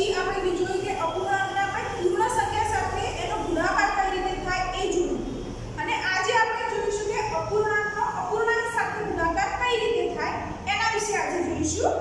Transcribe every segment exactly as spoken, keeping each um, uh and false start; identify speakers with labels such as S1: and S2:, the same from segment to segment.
S1: પછી આપણે બીજું જોયું કે અપૂર્ણાંકના આપણે પૂર્ણ સંખ્યા સાથે એનો ગુણાકાર કઈ રીતે થાય એ જોયું અને આજે આપણે જોઈશું કે અપૂર્ણાંકનો અપૂર્ણાંક સાથે ગુણાકાર કઈ રીતે થાય એના વિશે આજે જોઈશું.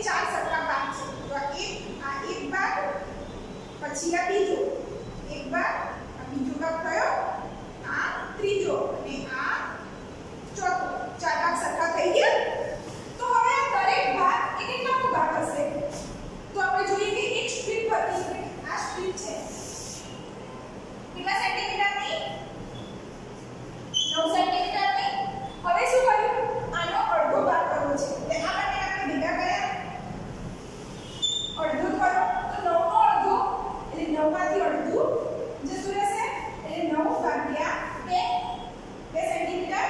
S1: ચાર સરખા ભાગ છે તો એક આ એક ભાગ પછી આ બીજો એક ભાગ આ બીજો ભાગ થયો આ ત્રીજો અને આ ચોથો ચાર ભાગ સરખા થઈ ગયા તો હવે આ દરેક ભાગ એક કેટલાનો ભાગ હશે તો આપણે જોઈએ કે એક સ્ટ્રીપ હતી આ સ્ટ્રીપ છે કેટલા સેન્ટીમીટરની નવ સેન્ટીમીટરની હવે શું કર્યું આનો અડધો ભાગ કરવો છે એટલે આ બંને આપણે ભેગા કર્યા અડધો કરો તો નવ નો અડધો એટલે નવ માંથી અડધું જતું રહેશે એટલે નવ ભાગ્યા બે બે સેન્ટીમીટર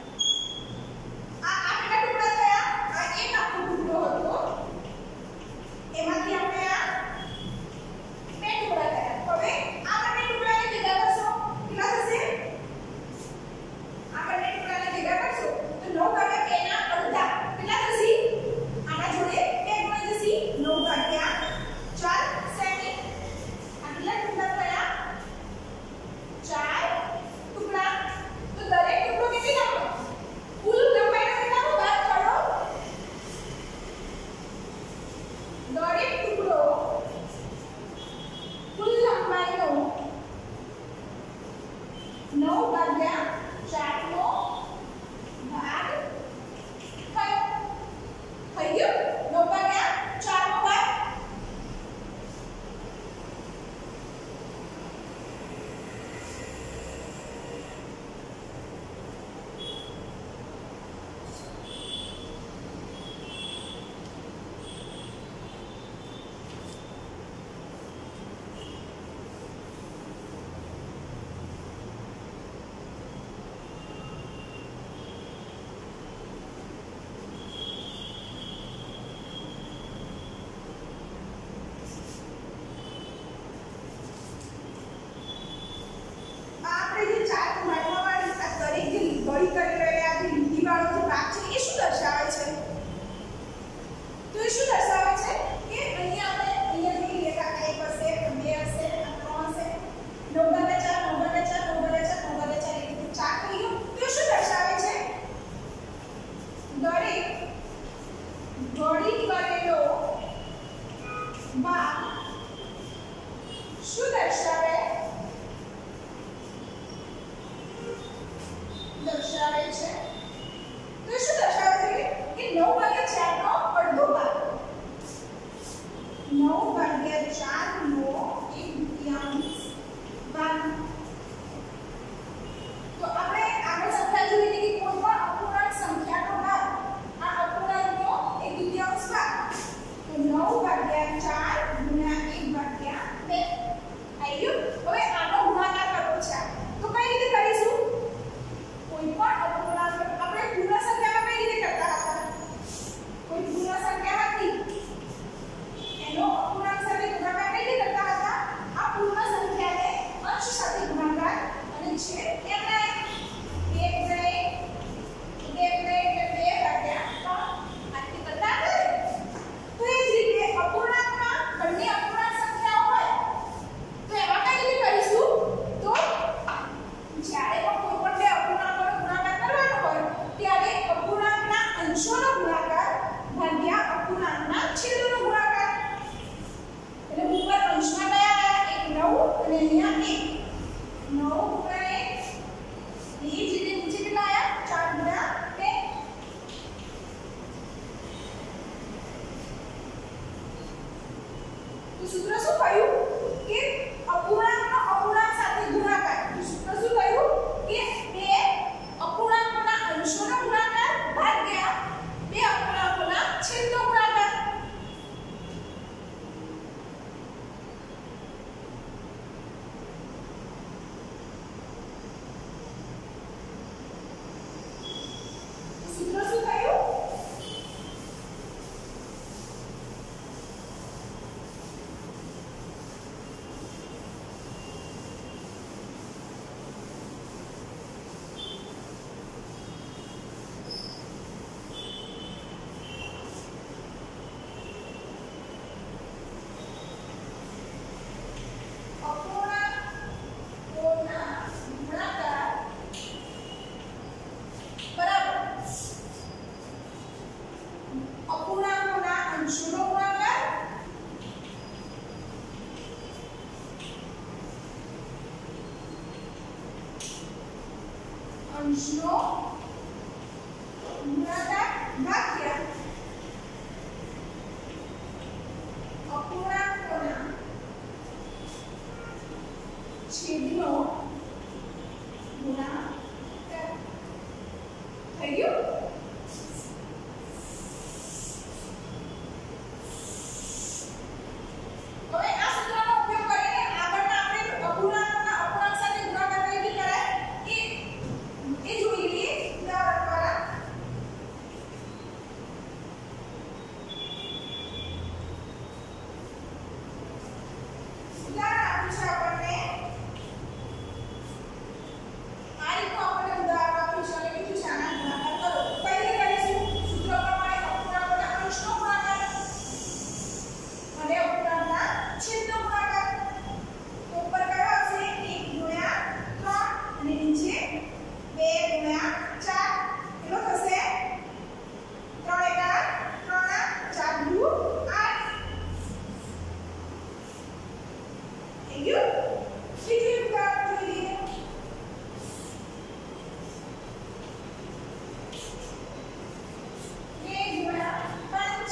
S1: આ આટલા ટુકડા થયા આ એક આખો ટુકડો હતો એમાંથી આપણે આ બે ટુકડા થયા હવે આ બંને ટુકડાને ભેગા કરશો કેટલા થશે આ બંને ટુકડાને ભેગા કરશો તો નવ ભાગ્યા બે ના અડધા કેટલા થશે આના જોડે બે ગુણ્યા થશે નવ ભાગ્યા ચાર સેમી આ કેટલા ટુકડા થયા ચાર ટુકડા તો દરેક ટુકડો કેટલી લાંબો કુલ લંબાઈનો કેટલાનો ભાગ કરો દરેક ટુકડો કુલ લંબાઈનો નવ ભાગ્યા ચાર નો ભાગ થયો થઈ ગયો નવ ભાગ્યા ચાર નો ભાગ અંશનો ગુણાકાર અંશનો ગુણાકાર ભાગ્યા અપૂર્ણાંકોના છેદનો ગુણાકાર થઈ ગયું. હવે આ સૂત્રનો ઉપયોગ કરીને આગળના આપણે અપૂર્ણાંકના અપૂર્ણાંક સાથે ગુણાકાર કઈ રીતે કરાય એ એ જોઈ લઈએ ઉદાહરણ દ્વારા. ઉદાહરણ આપ્યું છે આપણને આ રીતનું આપણને ઉદાહરણ આપ્યું છે અને કીધું છે આના ગુણાકાર કરો. કઈ રીતે કરીશું? સૂત્ર પ્રમાણે અપૂર્ણાંકોના અંશનો ગુણાકાર અને અપૂર્ણાંકના છેદનો ગુણાકાર. તો ઉપર કયો આવશે? એક ગુણ્યા ત્રણ અને નીચે બે ગુણ્યા ચાર. કેટલો થશે? ત્રણ એકા ત્રણ, ચાર દુ આઠ. થઈ ગયું? બીજું ઉદાહરણ જોઈ લઈએ. બે ગુણ્યા પાંચ.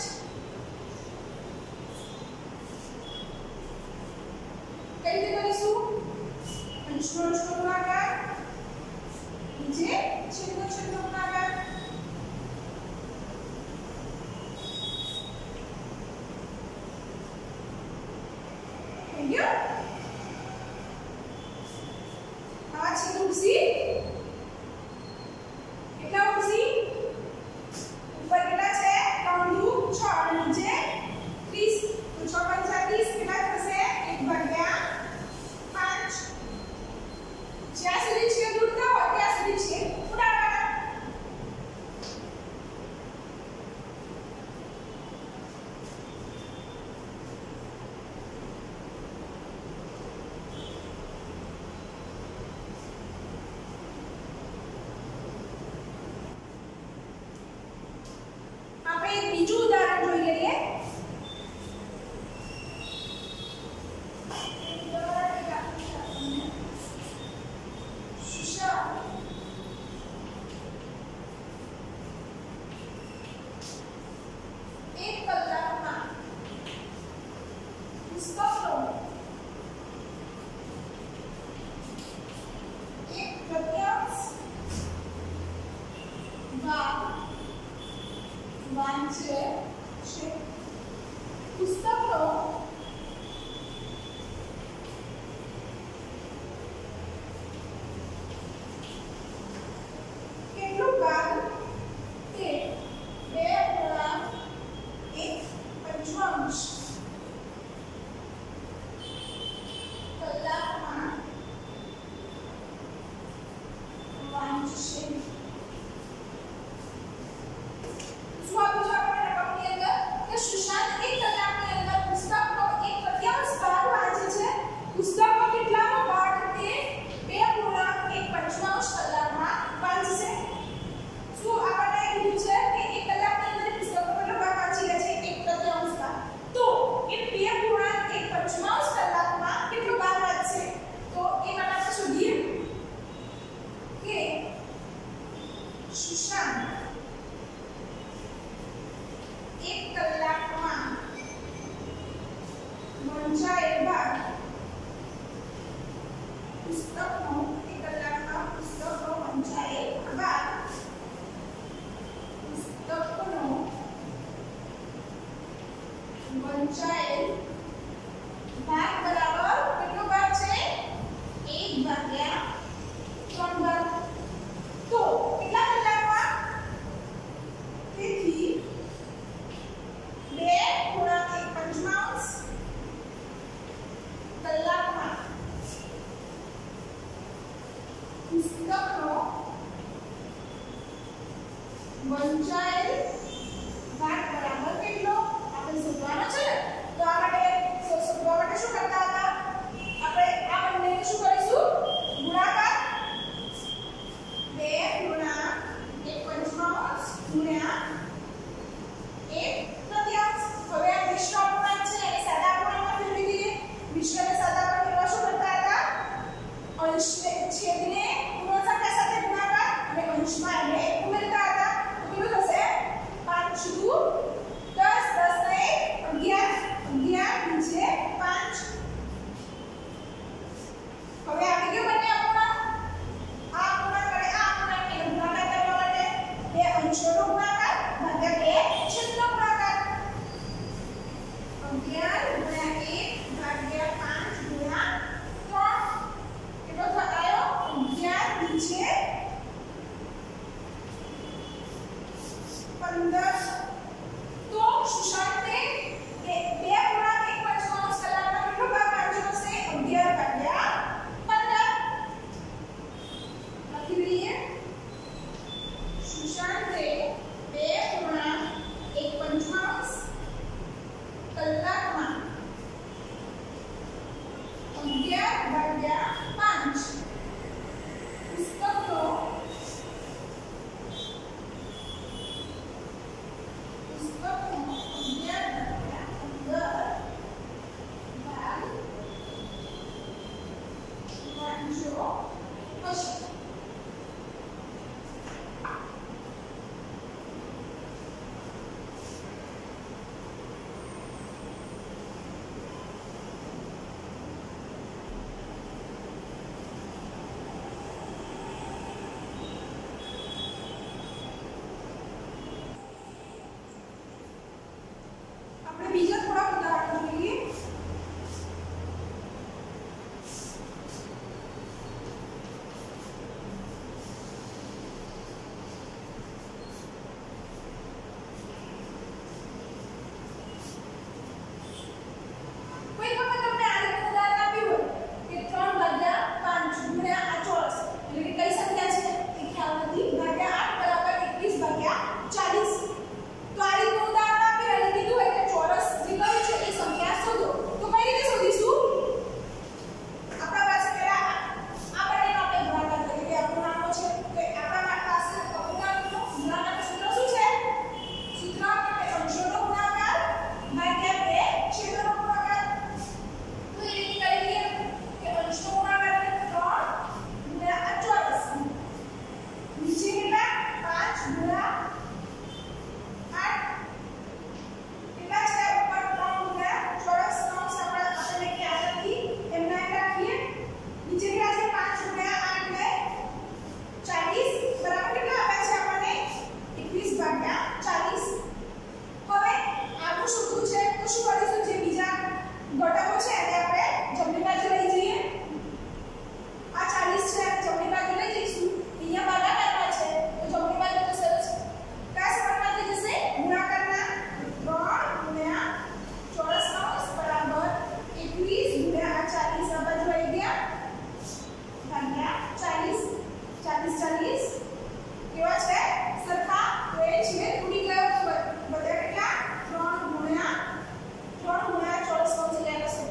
S1: કઈ રીતે કરીશું? અંશનો અંશનો ગુણાકાર નીચે છેદનો છેદનો ગુણાકાર. થઈ ગયું? આ છેદ ઉડસી કેટલા ઉડસી? ઉપર કેટલા છે? ત્રણ દુ છ અને નીચે ત્રીસ. તો છ પંચા ત્રીસ કેટલા થશે? એક ભાગ્યા પાંચ. જ્યાં સુધી છેદ ઉડતા હોય ત્યાં સુધી છેદ ઉડાડવાના. આપણે એક બીજું ઉદાહરણ જોઈ લઈએ. સુશાંત એક કલાકમાં પુસ્તકનો એક તૃતીયાંશ ભાગ વાંચે છે. પુસ્તકનો કેટલો ભાગ? તે બે ગુણ્યા એક પંચમાંશ કલાકમાં વાંચશે. શું આપ્યું છે આપણને રકમની અંદર? કે સુશાંત એક કલાકની અંદર પુસ્તકનો એક તૃતીયાંશ ભાગ વાંચે છે. પુસ્તકનો કેટલામો ભાગ? તે બે પૂર્ણાંક એક પંચમાંશ કલાકમાં વાંચશે. શું આપણને કીધું છે કે એક કલાકની અંદર પુસ્તકનો કેટલો ભાગ વાંચી લે છે? એક તૃતીયાંશ ભાગ. તો એ બે પૂર્ણાંક એક પંચમાંશ કલાકમાં કેટલો ભાગ વાંચશે? તો એ માટે આપણે શોધીએ કે સુશાંત એક કલાકમાં વંચાયેલ ભાગ પુસ્તકનો એક કલાકમાં પુસ્તકનો વંચાયેલ ભાગ પુસ્તકનો વંચાયેલ ભાગ બરાબર કેટલો ભાગ છે? એક ભાગ્યા ત્રણ ભાગ. તો કેટલા કલાકમાં? તેથી બે ગુણ્યા એક પંચમાંશ કલાકમાં પુસ્તકનો વંચાયેલ ભાગ બરાબર કેટલો? આપણે શોધવાનો છે ને. તો આ માટે શોધવા માટે શું કરતા હતા? તો શું કરીશું, જે બીજા ઘટકો છે એને આપણે જમણી બાજુ લઈ જઈએ. આ ચાલીસ છે અને જમણી બાજુ લઈ જઈશું. અહીંયા ભાગાકારમાં છે તો જમણી બાજુ તો સરસ કયા સમાંતર થઈ જશે, ગુણાકારના. ત્રણ ગુણ્યા ચોરસ કૌંસ બરાબર એકવીસ ગુણ્યા આ ચાલીસ આ બાજુ આવી ગયા ભાગ્યા ચાલીસ. ચાલીસ ચાલીસ કેવા છે, સરખા. તો એ છે ઉડી ગયો તો બધા કેટલા, ત્રણ ગુણ્યા ત્રણ ગુણ્યા ચોરસ કૌંસ એટલે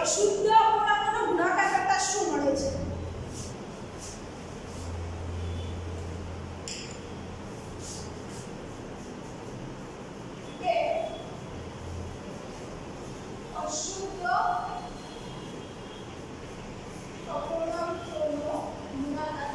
S1: અશુદ્ધ અપૂર્ણાંકોનો ગુણાકાર કરતા શું મળે છે? કે અશુદ્ધ અપૂર્ણાંકોનો ગુણાકાર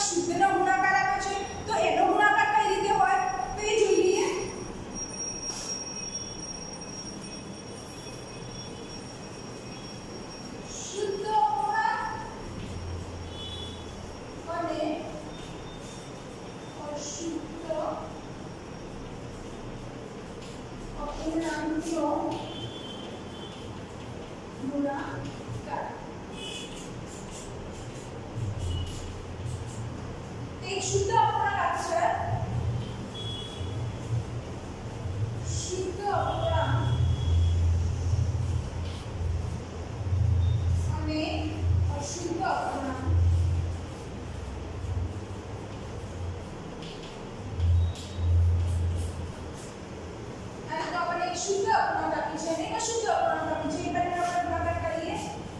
S1: શુદ્ધનો ગુણાકાર આપે છે તો એનો ગુણાકાર કઈ રીતે હોય તો એ જોઈ લઈએ. શુદ્ધ અપૂર્ણાંક અને અશુદ્ધ અપૂર્ણાંકનો ગુણાકાર. એક શુદ્ધ અપૂર્ણાંક છે. શુદ્ધ અપૂર્ણાંક અને અશુદ્ધ અપૂર્ણાંક. અને તો આપણે એક શુદ્ધ અપૂર્ણાંક આપી છે અને એક અશુદ્ધ અપૂર્ણાંક આપી છે. એ બંને આપણે ગુણાકાર કરીએ.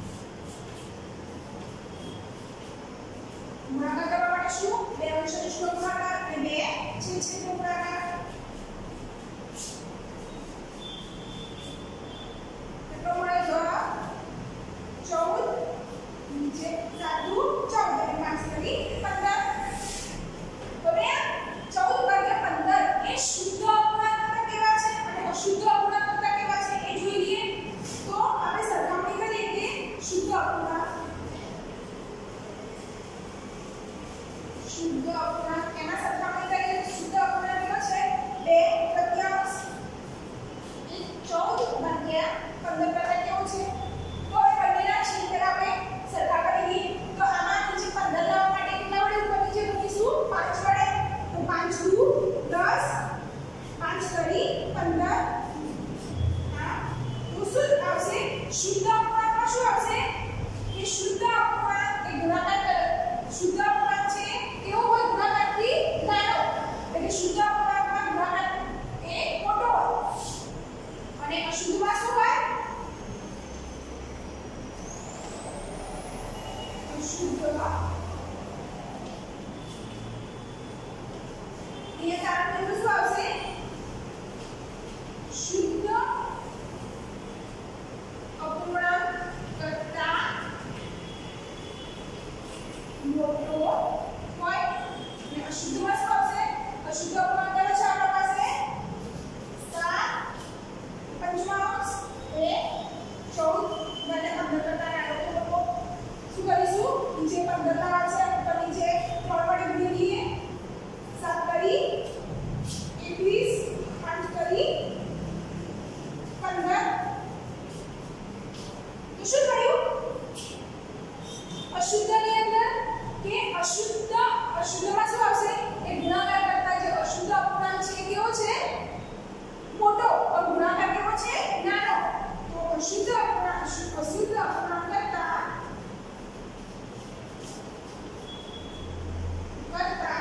S1: ગુણાકાર કરવા માટે શું? બે અંશનો ગુણાકાર અને બે છેદનો ગુણાકાર. કેટલો મળે જવાબ? ચૌદ. નીચે સાત દુ ચૌદ અને પાંચ કરી પંદર. હવે ચૌદ ભાગ્યા પંદર એ શુદ્ધ અપૂર્ણાંક કેવા છે અને અશુદ્ધ અપૂર્ણાંક કેવા છે એ જોઈ લઈએ. તો આપણે સરખામણી કરીએ કે શુદ્ધ અપૂર્ણાંક શુદ્ધ અપૂર્ણાંક એના સરખામણી કરીએ. શુદ્ધ અપૂર્ણાંક કેટલો છે? બે તૃતીયાંશ. ચૌદ ભાગ્યા પંદર કરતા કેવું છે? તો હવે બંનેના છેદ પર આપણે સરખા કરી લઈએ. તો આમાં નીચે પંદર લાવવા માટે કેટલા વડે ઉપર નીચે મૂકીશું? પાંચ વડે. તો પાંચ દુ દસ, પાંચ કરી પંદર. હા તો શું આવશે? શુદ્ધ અપૂર્ણાંકમાં શું આવશે? કે શુદ્ધ અપૂર્ણાંક એ ગુણાકાર કરે. શુદ્ધ અપૂર્ણાંક છે કેવો હોય? ગુણાકારથી નાનો. એટલે શુદ્ધ અપૂર્ણાંકમાં ગુણાકાર એ મોટો હોય અને અશુદ્ધમાં શું હોય? અશુદ્ધમાં એ કારણ કે શું આવશે? શુદ્ધ અપૂર્ણાંક કરતા મોટો હોય અને અશુદ્ધમાં શું આવશે? અશુદ્ધ અપૂર્ણાંક કયો છે આપણા પાસે? સાત પંચમાંશ એ ચૌદ અને પંદર કરતા નાનો. તો શું કરીશું? નીચે પંદર લાવવા છે ઉપર નીચે ત્રણ વડે ગુણી લઈએ. સાત કરી એકવીસ, પાંચ કરી પંદર. તો શું થયું? અશુદ્ધની અંદર કે અશુદ્ધ અશુદ્ધમાં શું આવશે? એ ગુણાકાર કરતા જે અશુદ્ધ અપૂર્ણાંક છે કેવો છે? મોટો. और गुणाकार કેવો છે? નાનો. તો અશુદ્ધ અપૂર્ણાંક અશુદ્ધ અપૂર્ણાંક કરતા કરતા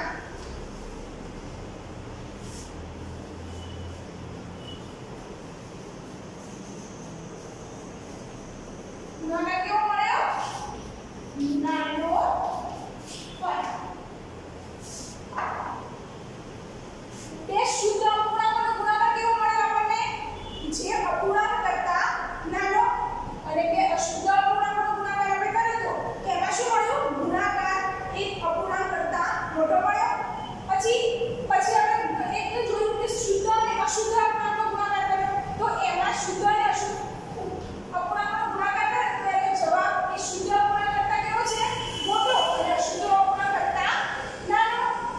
S1: ગુણાકાર કેવો મળ્યો? નાનો હોય. બે શુદ્ધ અપૂર્ણાંકનો ગુણાકાર કેવો મળ્યો આપણને? જે અપૂર્ણાંક કરતા નાનો. અને બે અશુદ્ધ અપૂર્ણાંકનો ગુણાકાર આપણે કર્યો તો એમાં શું મળ્યું? ગુણાકાર એક અપૂર્ણાંક કરતા મોટો મળ્યો. પછી પછી આપણે એટલે જોયું કે શુદ્ધ અને અશુદ્ધ અપૂર્ણાંકનો ગુણાકાર કર્યો તો એમાં શુદ્ધ અને અશુદ્ધ અપૂર્ણાંકનો ગુણાકાર કર્યો તો એનો જવાબ એ શુદ્ધ અપૂર્ણાંક કરતા કેવો છે? મોટો. અને અશુદ્ધ અપૂર્ણાંક કરતા નાનો.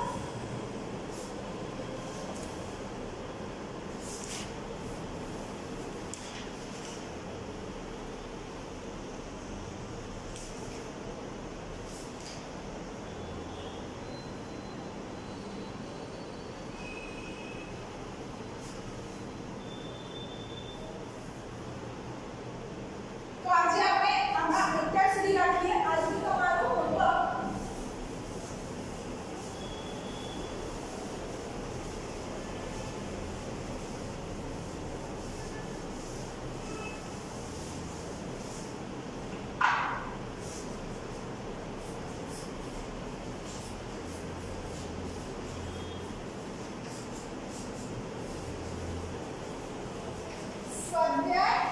S1: તો આજે આપણે આમાં અત્યાર સુધી રાખીએ. આજનું તમારું હોમવર્ક સ્વાધ્યાય